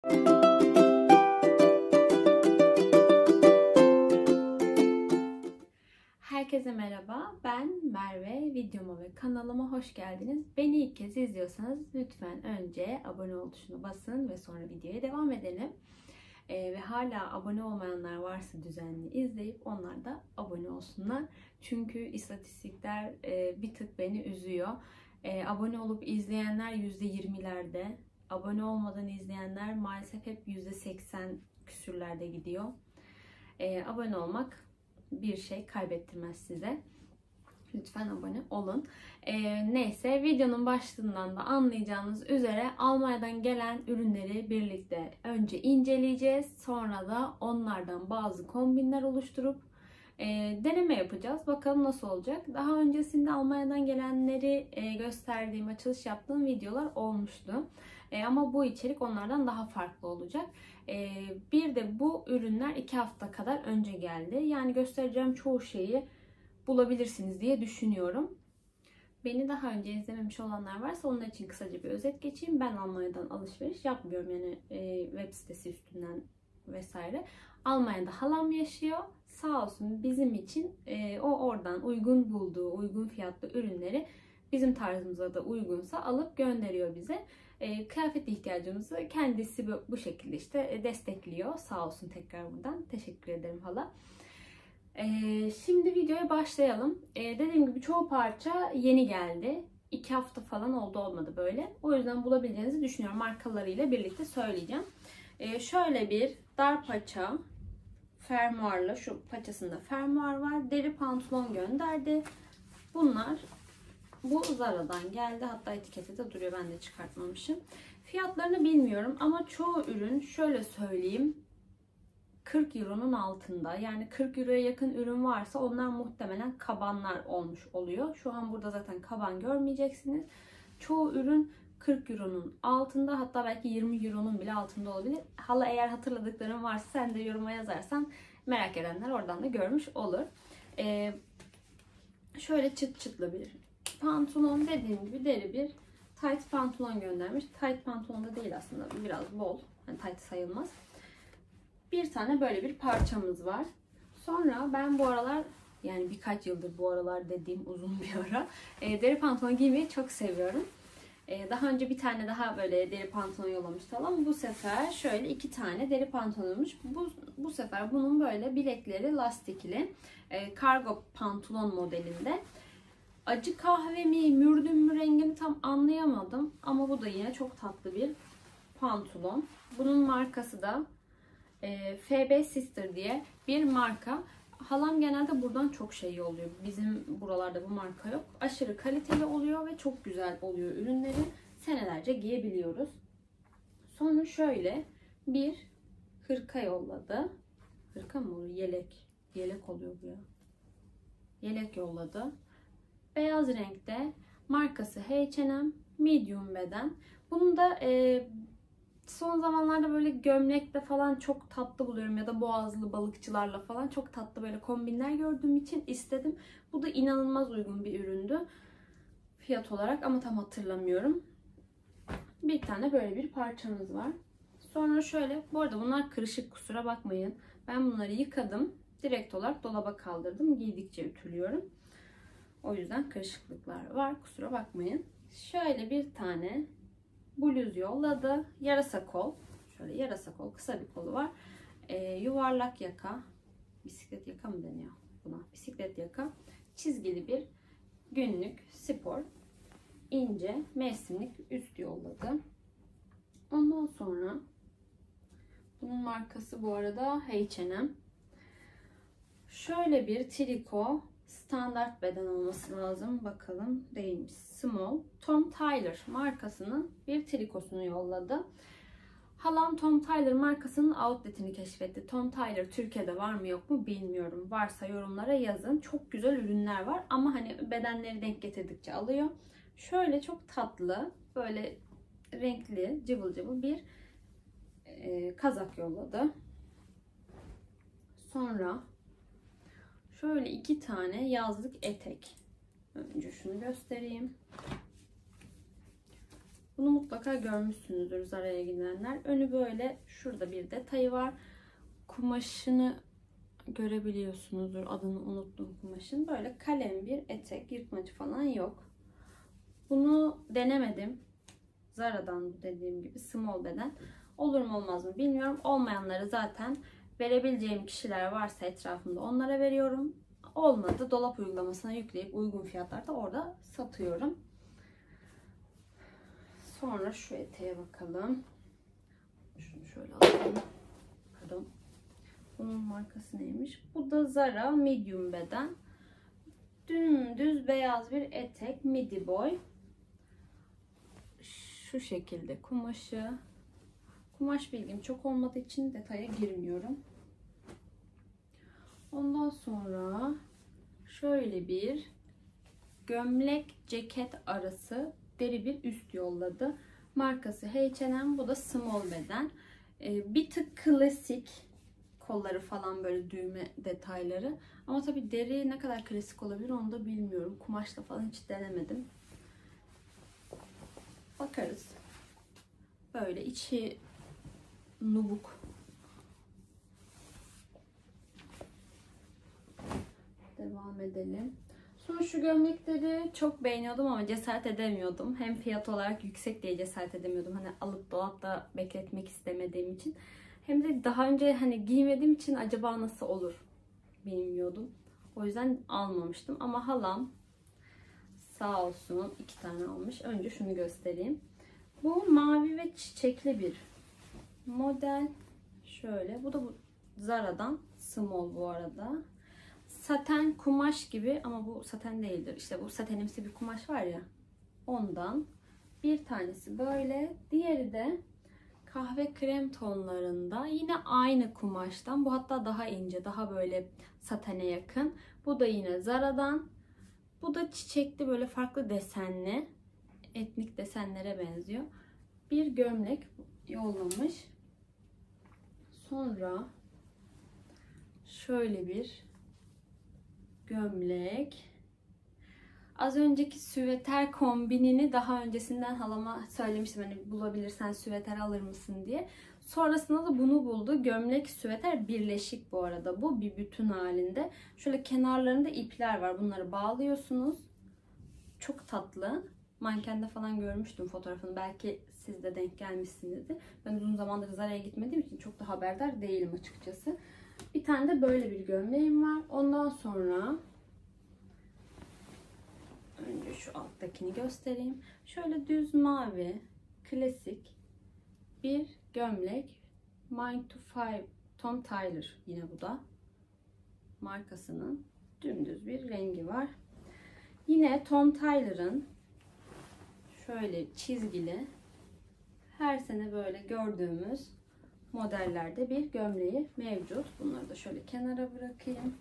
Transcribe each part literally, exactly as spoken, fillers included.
Herkese merhaba, ben Merve. Videoma ve kanalıma hoş geldiniz. Beni ilk kez izliyorsanız lütfen önce abone ol tuşuna basın ve sonra videoya devam edelim. Ee, ve hala abone olmayanlar varsa düzenli izleyip onlar da abone olsunlar. Çünkü istatistikler e, bir tık beni üzüyor. E, abone olup izleyenler yüzde yirmilerde, abone olmadan izleyenler maalesef hep yüzde seksen küsürlerde gidiyor. E, abone olmak bir şey kaybettirmez size. Lütfen abone olun. Ee, neyse, videonun başlığından da anlayacağınız üzere Almanya'dan gelen ürünleri birlikte önce inceleyeceğiz. Sonra da onlardan bazı kombinler oluşturup e, deneme yapacağız. Bakalım nasıl olacak. Daha öncesinde Almanya'dan gelenleri e, gösterdiğim, açılış yaptığım videolar olmuştu. E, ama bu içerik onlardan daha farklı olacak. E, bir de bu ürünler iki hafta kadar önce geldi. Yani göstereceğim çoğu şeyi bulabilirsiniz diye düşünüyorum. Beni daha önce izlememiş olanlar varsa onlar için kısaca bir özet geçeyim. Ben Almanya'dan alışveriş yapmıyorum, yani e, web sitesi üstünden vesaire. Almanya'da halam yaşıyor. Sağ olsun bizim için e, o oradan uygun bulduğu, uygun fiyatlı ürünleri bizim tarzımıza da uygunsa alıp gönderiyor bize. E, kıyafet ihtiyacımızı kendisi bu, bu şekilde işte destekliyor. Sağ olsun, tekrar buradan teşekkür ederim hala. Ee, şimdi videoya başlayalım. Ee, dediğim gibi çoğu parça yeni geldi. iki hafta falan oldu olmadı böyle. O yüzden bulabileceğinizi düşünüyorum. Markalarıyla birlikte söyleyeceğim. Ee, şöyle bir dar paça fermuarlı, şu paçasında fermuar var. Deri pantolon gönderdi. Bunlar bu Zara'dan geldi. Hatta etiketi de duruyor. Ben de çıkartmamışım. Fiyatlarını bilmiyorum ama çoğu ürün, şöyle söyleyeyim, kırk euronun altında. Yani kırk euroya yakın ürün varsa onlar muhtemelen kabanlar olmuş oluyor. Şu an burada zaten kaban görmeyeceksiniz. Çoğu ürün kırk euronun altında, hatta belki yirmi euronun bile altında olabilir. Hala eğer hatırladıkların varsa sen de yoruma yazarsan merak edenler oradan da görmüş olur. Ee, şöyle çıt çıtlı bir pantolon, dediğim gibi deri bir tight pantolon göndermiş. Tight pantolon da değil aslında, biraz bol. Yani tight sayılmaz. Bir tane böyle bir parçamız var. Sonra ben bu aralar, yani birkaç yıldır, bu aralar dediğim uzun bir ara, e, deri pantolon giymeyi çok seviyorum. E, daha önce bir tane daha böyle deri pantolon yollamıştı ama bu sefer şöyle iki tane deri pantolonmuş. Bu, bu sefer bunun böyle bilekleri lastikli. E, kargo pantolon modelinde. Acı kahve mi, mürdüm mü rengini tam anlayamadım. Ama bu da yine çok tatlı bir pantolon. Bunun markası da F B Sister diye bir marka. Halam genelde buradan çok şey yolluyor. Bizim buralarda bu marka yok. Aşırı kaliteli oluyor ve çok güzel oluyor ürünleri. Senelerce giyebiliyoruz. Sonra şöyle bir hırka yolladı. Hırka mı oluyor? Yelek. Yelek oluyor bu ya. Yelek yolladı. Beyaz renkte. Markası H and M. Medium beden. Bunun da e, son zamanlarda böyle gömlekte falan çok tatlı buluyorum, ya da boğazlı balıkçılarla falan çok tatlı böyle kombinler gördüğüm için istedim. Bu da inanılmaz uygun bir üründü fiyat olarak ama tam hatırlamıyorum. Bir tane böyle bir parçamız var. Sonra şöyle, bu arada bunlar kırışık, kusura bakmayın. Ben bunları yıkadım. Direkt olarak dolaba kaldırdım. Giydikçe ütülüyorum. O yüzden kırışıklıklar var, kusura bakmayın. Şöyle bir tane bluz yolladı. Yarasa kol. Şöyle yarasa kol. Kısa bir kolu var. Ee, yuvarlak yaka. Bisiklet yaka mı deniyor buna? Bisiklet yaka. Çizgili bir günlük spor. İnce mevsimlik üst yolladı. Ondan sonra bunun markası bu arada H and M. Şöyle bir triko. Standart beden olması lazım. Bakalım, değilmiş. Small. Tom Tyler markasının bir trikosunu yolladı. Halam Tom Tyler markasının outletini keşfetti. Tom Tyler Türkiye'de var mı yok mu bilmiyorum. Varsa yorumlara yazın. Çok güzel ürünler var ama hani bedenleri denk getirdikçe alıyor. Şöyle çok tatlı, böyle renkli, cıvıl cıvıl bir e, kazak yolladı. Sonra şöyle iki tane yazlık etek. Önce şunu göstereyim. Bunu mutlaka görmüşsünüzdür Zara'ya gidenler. Önü böyle, şurada bir detayı var. Kumaşını görebiliyorsunuzdur. Adını unuttum kumaşın. Böyle kalem bir etek, yırtmacı falan yok. Bunu denemedim. Zara'dan bu, dediğim gibi small beden. Olur mu olmaz mı bilmiyorum. Olmayanları zaten verebileceğim kişiler varsa etrafımda onlara veriyorum. Olmadı, dolap uygulamasına yükleyip uygun fiyatlarda orada satıyorum. Sonra şu eteğe bakalım. Şunu şöyle alalım. Pardon. Bunun markası neymiş? Bu da Zara medium beden. Dümdüz beyaz bir etek, midi boy. Şu şekilde kumaşı. Kumaş bilgim çok olmadığı için detaya girmiyorum. Ondan sonra şöyle bir gömlek ceket arası deri bir üst yolladı. Markası H and M. Bu da small beden. Ee, bir tık klasik. Kolları falan böyle düğme detayları. Ama tabii deri ne kadar klasik olabilir onu da bilmiyorum. Kumaşla falan hiç denemedim. Bakarız. Böyle içi nubuk. Devam edelim. Sonra şu gömlekleri çok beğeniyordum ama cesaret edemiyordum. Hem fiyat olarak yüksek diye cesaret edemiyordum. Hani alıp dolapta bekletmek istemediğim için. Hem de daha önce hani giymediğim için acaba nasıl olur bilmiyordum. O yüzden almamıştım. Ama halam sağ olsun iki tane almış. Önce şunu göstereyim. Bu mavi ve çiçekli bir model. Şöyle. Bu da bu Zara'dan. Small bu arada. Saten kumaş gibi ama bu saten değildir. İşte bu satenimsi bir kumaş var ya. Ondan. Bir tanesi böyle. Diğeri de kahve krem tonlarında. Yine aynı kumaştan. Bu hatta daha ince. Daha böyle satene yakın. Bu da yine Zara'dan. Bu da çiçekli böyle farklı desenli. Etnik desenlere benziyor. Bir gömlek yollamış. Sonra şöyle bir gömlek. Az önceki süveter kombinini daha öncesinden halama söylemiştim. Hani bulabilirsen süveter alır mısın diye. Sonrasında da bunu buldu. Gömlek süveter birleşik bu arada. Bu bir bütün halinde. Şöyle kenarlarında ipler var. Bunları bağlıyorsunuz. Çok tatlı. Mankende falan görmüştüm fotoğrafını. Belki siz de denk gelmişsinizdir. Ben uzun zamandır Zara'ya gitmediğim için çok da haberdar değilim açıkçası. Bir tane de böyle bir gömleğim var. Ondan sonra önce şu alttakini göstereyim. Şöyle düz mavi, klasik bir gömlek. nine to five Tom Taylor yine bu da. Markasının dümdüz bir rengi var. Yine Tom Taylor'ın şöyle çizgili her sene böyle gördüğümüz modellerde bir gömleği mevcut. Bunları da şöyle kenara bırakayım.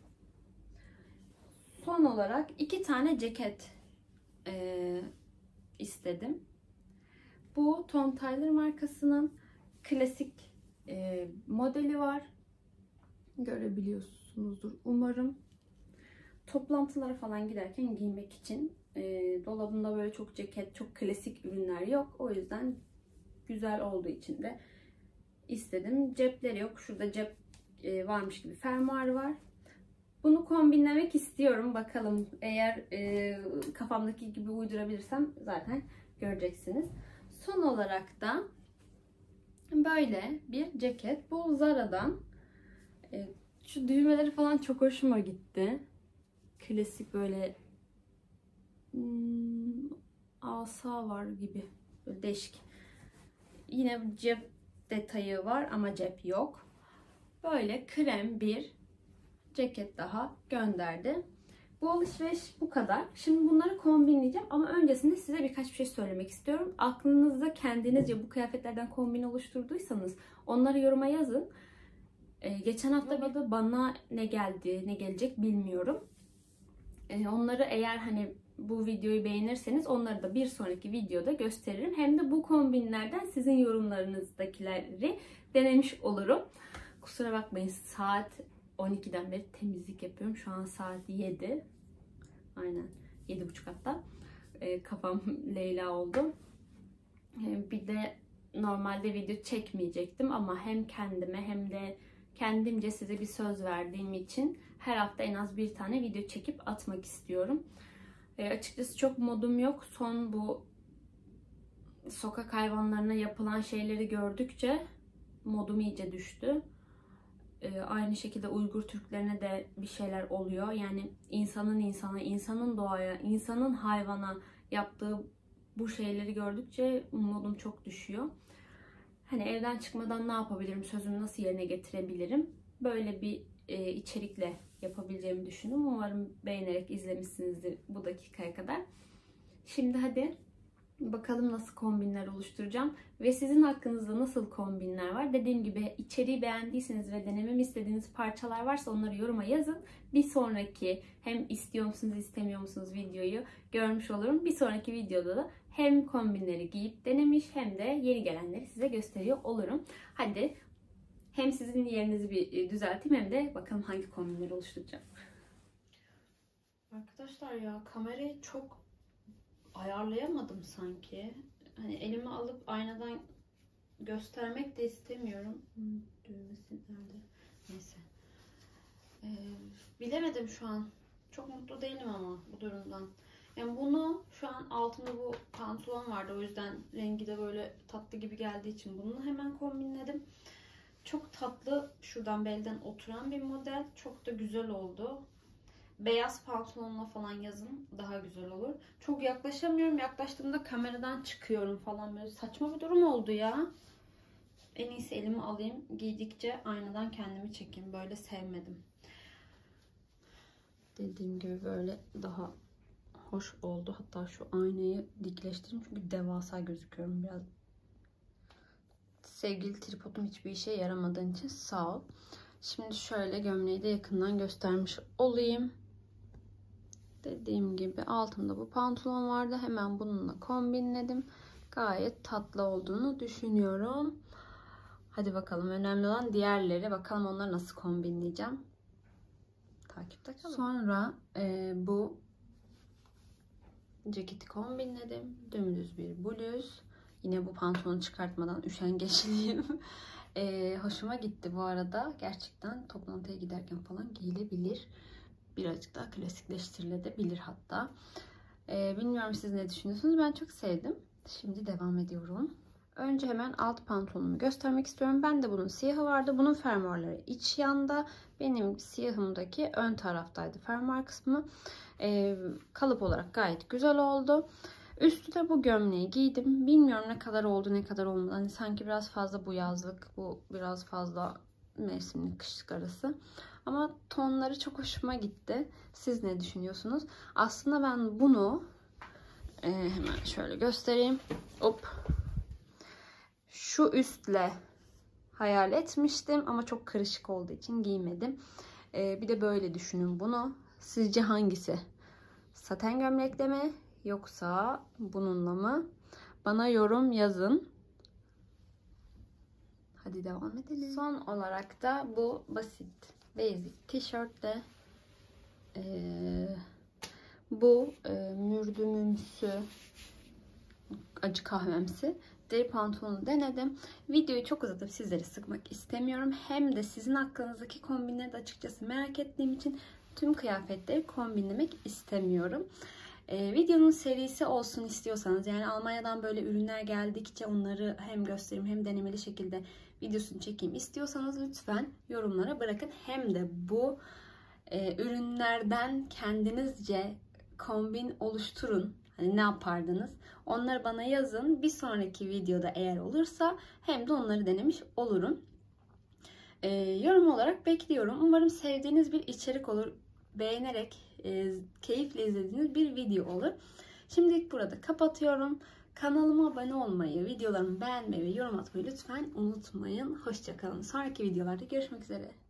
Son olarak iki tane ceket e, istedim. Bu Tom Taylor markasının klasik e, modeli var. Görebiliyorsunuzdur umarım. Toplantılara falan giderken giymek için e, dolabımda böyle çok ceket, çok klasik ürünler yok. O yüzden güzel olduğu için de istedim. Cepleri yok. Şurada cep e, varmış gibi fermuarı var. Bunu kombinlemek istiyorum. Bakalım eğer e, kafamdaki gibi uydurabilirsem zaten göreceksiniz. Son olarak da böyle bir ceket. Bu Zara'dan. E, şu düğmeleri falan çok hoşuma gitti. Klasik böyle hmm, asa var gibi. Böyle değişik. Yine cep detayı var ama cep yok. Böyle krem bir ceket daha gönderdi. Bu alışveriş bu kadar. Şimdi bunları kombinleyeceğim ama öncesinde size birkaç bir şey söylemek istiyorum. Aklınızda kendinizce bu kıyafetlerden kombin oluşturduysanız onları yoruma yazın. Ee, geçen hafta bir de bana ne geldi, ne gelecek bilmiyorum. Ee, onları eğer hani bu videoyu beğenirseniz onları da bir sonraki videoda gösteririm. Hem de bu kombinlerden sizin yorumlarınızdakileri denemiş olurum. Kusura bakmayın, saat on ikiden beri temizlik yapıyorum. Şu an saat yedi. Aynen. yedi buçuk hatta. E, kafam Leyla oldu. Bir de normalde video çekmeyecektim ama hem kendime hem de kendimce size bir söz verdiğim için her hafta en az bir tane video çekip atmak istiyorum. E, açıkçası çok modum yok. Son bu sokak hayvanlarına yapılan şeyleri gördükçe modum iyice düştü. E, aynı şekilde Uygur Türklerine de bir şeyler oluyor. Yani insanın insana, insanın doğaya, insanın hayvana yaptığı bu şeyleri gördükçe modum çok düşüyor. Hani evden çıkmadan ne yapabilirim, sözümü nasıl yerine getirebilirim? Böyle bir e, içerikle yapabileceğimi düşündüm. Umarım beğenerek izlemişsinizdir bu dakikaya kadar. Şimdi hadi bakalım nasıl kombinler oluşturacağım. Ve sizin hakkınızda nasıl kombinler var? Dediğim gibi içeriği beğendiyseniz ve denememi istediğiniz parçalar varsa onları yoruma yazın. Bir sonraki hem istiyor musunuz istemiyor musunuz videoyu görmüş olurum. Bir sonraki videoda da hem kombinleri giyip denemiş hem de yeni gelenleri size gösteriyor olurum. Hadi hem sizin yerinizi bir düzelteyim hem de bakalım hangi kombinleri oluşturacağım. Arkadaşlar ya kamerayı çok ayarlayamadım sanki. Hani elime alıp aynadan göstermek de istemiyorum. Hmm, düğmesi nerede? Neyse. Ee, bilemedim şu an. Çok mutlu değilim ama bu durumdan. Yani bunu şu an altımda bu pantolon vardı. O yüzden rengi de böyle tatlı gibi geldiği için bunu hemen kombinledim. Çok tatlı, şuradan belden oturan bir model. Çok da güzel oldu. Beyaz pantolonla falan yazın daha güzel olur. Çok yaklaşamıyorum. Yaklaştığımda kameradan çıkıyorum falan. Böyle saçma bir durum oldu ya. En iyisi elimi alayım. Giydikçe aynadan kendimi çekeyim. Böyle sevmedim. Dediğim gibi böyle daha hoş oldu. Hatta şu aynayı dikleştireyim. Çünkü devasa gözüküyorum biraz. Sevgili tripodum hiçbir işe yaramadığın için sağ ol. Şimdi şöyle gömleği de yakından göstermiş olayım. Dediğim gibi altımda bu pantolon vardı. Hemen bununla kombinledim. Gayet tatlı olduğunu düşünüyorum. Hadi bakalım, önemli olan diğerleri. Bakalım onları nasıl kombinleyeceğim. Takipte kalın. Sonra e, bu ceketi kombinledim. Dümdüz bir bluz. Yine bu pantolonu çıkartmadan üşengeçliyim. e, hoşuma gitti bu arada. Gerçekten toplantıya giderken falan giyilebilir. Birazcık daha klasikleştirilebilir hatta. Ee, bilmiyorum siz ne düşünüyorsunuz? Ben çok sevdim. Şimdi devam ediyorum. Önce hemen alt pantolonumu göstermek istiyorum. Ben de bunun siyahı vardı. Bunun fermuarları iç yanda. Benim siyahımdaki ön taraftaydı fermuar kısmı. Ee, kalıp olarak gayet güzel oldu. Üstüne bu gömleği giydim. Bilmiyorum ne kadar oldu ne kadar olmadı. Hani sanki biraz fazla bu yazlık. Bu biraz fazla mevsimlik kışlık arası. Ama tonları çok hoşuma gitti. Siz ne düşünüyorsunuz? Aslında ben bunu e, hemen şöyle göstereyim. Hop. Şu üstle hayal etmiştim ama çok karışık olduğu için giymedim. E, bir de böyle düşünün bunu. Sizce hangisi? Saten gömlekle mi yoksa bununla mı? Bana yorum yazın. Hadi devam edelim. Son olarak da bu basit basic tişörtle ee, bu e, mürdümümsü acı kahvemsi deri pantolonu denedim. Videoyu çok uzatıp sizleri sıkmak istemiyorum. Hem de sizin hakkınızdaki kombinleri de açıkçası merak ettiğim için tüm kıyafetleri kombinlemek istemiyorum. Ee, videonun serisi olsun istiyorsanız, yani Almanya'dan böyle ürünler geldikçe onları hem göstereyim hem denemeli şekilde videosunu çekeyim istiyorsanız lütfen yorumlara bırakın. Hem de bu e, ürünlerden kendinizce kombin oluşturun. Hani ne yapardınız? Onları bana yazın. Bir sonraki videoda eğer olursa hem de onları denemiş olurum. E, yorum olarak bekliyorum. Umarım sevdiğiniz bir içerik olur. Beğenerek, e, keyifle izlediğiniz bir video olur. Şimdilik burada kapatıyorum. Kanalıma abone olmayı, videolarımı beğenmeyi ve yorum atmayı lütfen unutmayın. Hoşça kalın. Sonraki videolarda görüşmek üzere.